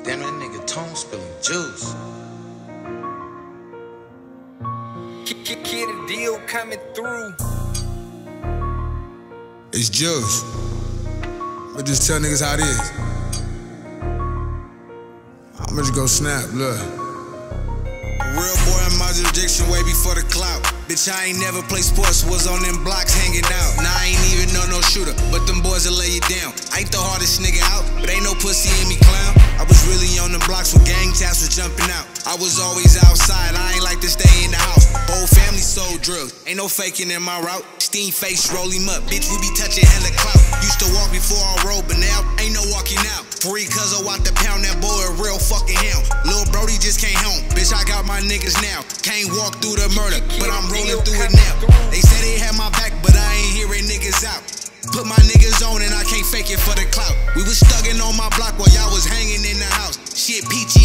Damn, that nigga Tone spilling juice. Kid a deal coming through. It's Juice. But just tell niggas how it is. I'ma just go snap, look. Real boy in my jurisdiction way before the clout. Bitch, I ain't never play sports, was on them blocks hanging out. Now I ain't even know no shooter, but them boys will lay you down. I ain't the hardest nigga out, but ain't no pussy in me, clown. I was really on the blocks when gang taps was jumping out. I was always outside, I ain't like to stay in the house. Whole family sold drugs, ain't no faking in my route. Steam face, roll him up, bitch, we be touching hella clout. Used to walk before I rode, but now ain't no walking out. Free cuz I walk the pound, that boy a real fucking hound. Lil' Brody just came home, bitch, I got my niggas now. Can't walk through the murder, but I'm rolling through it now. They say they had my back, but I ain't hearing niggas out. Put my niggas on and I can't fake it for the clout. We was stugging on my block while y'all was hanging in the house. Shit peachy